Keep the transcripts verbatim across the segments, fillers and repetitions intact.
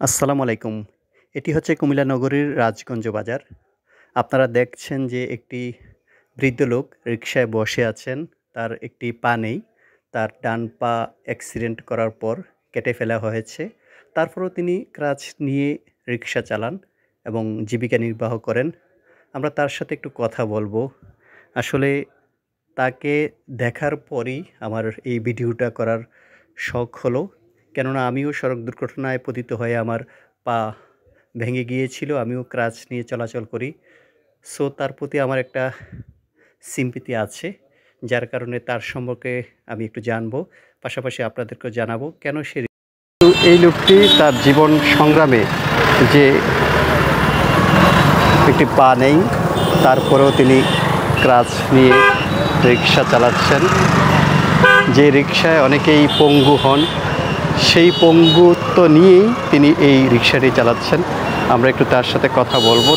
আসসালামু আলাইকুম। এটি হচ্ছে কুমিল্লা নগরীর রাজগঞ্জ বাজার। আপনারা দেখছেন যে একটি বৃদ্ধ লোক রিকশায় বসে আছেন। তার একটি পা নেই। তার ডান পা অ্যাক্সিডেন্ট করার পর কেটে ফেলা হয়েছে। তারপরেও তিনি ক্রাচ নিয়ে রিকশা চালান এবং জীবিকা নির্বাহ করেন। আমরা তার সাথে একটু কথা বলবো। আসলে তাকে দেখার পরই আমার এই ভিডিওটা করার শখ হলো। কেননা আমিও সড়ক দুর্ঘটনায় পতিত হয়ে আমার পা ভেঙে গিয়েছিল। আমিও ক্রাচ নিয়ে চলাচল করি। সো তার প্রতি আমার একটা সিম্প্যাথি আছে। যার কারণে তার সম্পর্কে আমি একটু জানবো। পাশাপাশি আপনাদেরকেও জানাবো কেন সে এই লোকটি তার জীবন সংগ্রামে যে একটি পা নেই, তারপরেও তিনি ক্রাচ নিয়ে রিকশা চালাচ্ছেন। যে রিকশায় অনেকেই পঙ্গু হন, সেই পঙ্গুত্ব নিয়েই তিনি এই রিকশাটি চালাচ্ছেন। আমরা একটু তার সাথে কথা বলবো।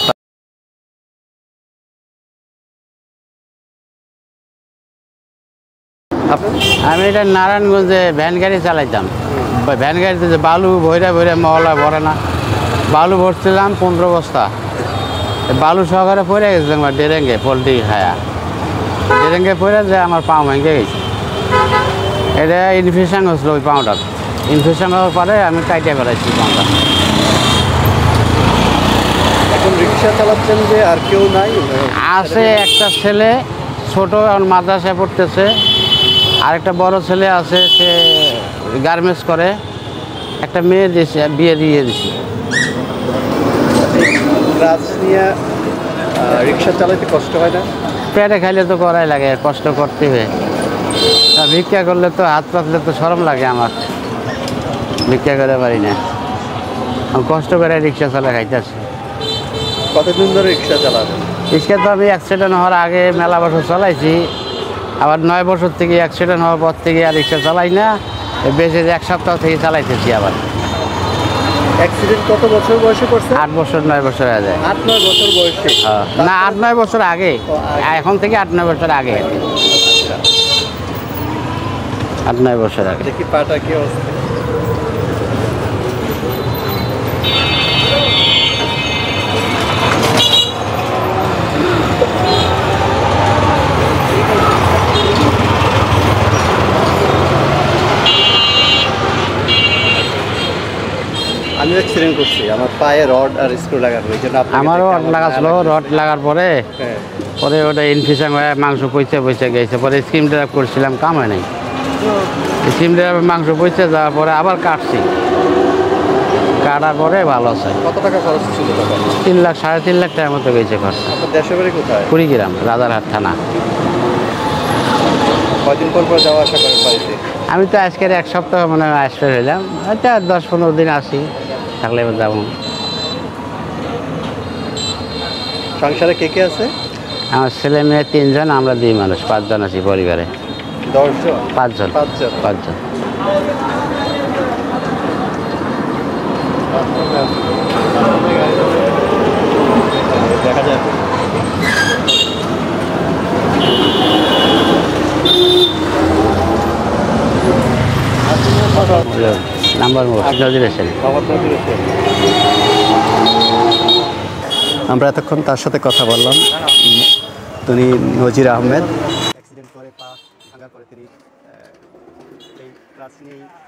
আমি এটা নারায়ণগঞ্জে ভ্যান গাড়ি চালাইতাম। ভ্যান গাড়িতে যে বালু ভৈরা ভৈরা মহলা ভরে না, বালু ভরছিলাম পনেরো বস্তা। বালু সহকারে পড়ে গেছিলাম আমার ডেরেঙ্গে পোলট্রি খায়া। ডেরেঙ্গে পড়ে যে আমার পাও ভেঙে গেছে। এটা ইনফেকশন হয়েছিল ওই পাওটা। ইনফেকশন হওয়ার পরে আমি কাটিয়ে ফেলাইছি পাওটা। এখন রিকশা চালাচ্ছেন যে আর কেউ নাই? আছে একটা ছেলে ছোট, এখন মাদ্রাসায় পড়তেছে। আরেকটা বড় ছেলে আছে, সে গার্মেন্টস করে। একটা মেয়ে দিয়েছে, বিয়ে দিয়ে দিছি। ক্রাচ নিয়ে রিকশা চালাতে কষ্ট হয় না? পেটে খাইলে তো করাই লাগে, কষ্ট করতে হয়। ভিক্ষা করলে তো হাত পাতলে তো শরম লাগে আমার। ভিক্ষা করে পারি না, কষ্ট করে রিক্সা চালা খাইতেছি। কতদিন ধরে রিকশা চালান? রিক্সা তো আমি অ্যাক্সিডেন্ট হওয়ার আগে মেলা বছর চালাইছি। আবার নয় বছর থেকে অ্যাক্সিডেন্ট হওয়ার পর থেকে আর রিক্সা চালাই না। বেশি এক সপ্তাহ থেকে চালাইতেছি। আবার অ্যাক্সিডেন্ট কত বছর বয়সে করছে? আট বছর নয় বছর আগে। আট নয় বছর বয়সে? না, আট নয় বছর আগে। এখন থেকে আট নয় বছর আগে। আট নয় বছর আগে। দেখি পাটা কি অবস্থা? আমি অ্যাক্সিডেন্ট করছি, আমার পায়ে রড আর স্ক্রু লাগানো। এই জন্য আমারও রড লাগাছিল। রড লাগার পরে পরে ওটা ইনফেকশন হয়ে মাংস পয়সা পয়সা গেছে। পরে স্কিম ড্রাইভ করছিলাম, কাম হয় নাই। স্কিম ড্রাইভে মাংস পয়সা যাওয়ার পরে আবার কাটছি। কাটার পরে ভালো আছে। কত টাকা খরচ ছিল? তিন লাখ সাড়ে তিন লাখ টাকার মতো গেছে খরচ। দেশের বাড়ি কোথায়? কুড়িগ্রাম, রাজারহাট থানা। কয়দিন পর পর যাওয়া আসা করেন বাড়িতে? আমি তো আজকের এক সপ্তাহ মানে আসতে হইলাম। আচ্ছা, দশ পনেরো দিন আসি, থাকলে যাবো। সংসারে কে কে আছে? আমার ছেলে মেয়ে তিনজন, আমরা দুই মানুষ, পাঁচজন আছি পরিবারে। দশজন? পাঁচজন। পাঁচজন পাঁচজন। দেখা যায়। নাম্বার নজির হোসেন। আমরা এতক্ষণ তার সাথে কথা বললাম। তিনি নজির আহমেদ। অ্যাক্সিডেন্ট করে পা ভাঙার পরে তিনি এই ক্লাস নিয়েই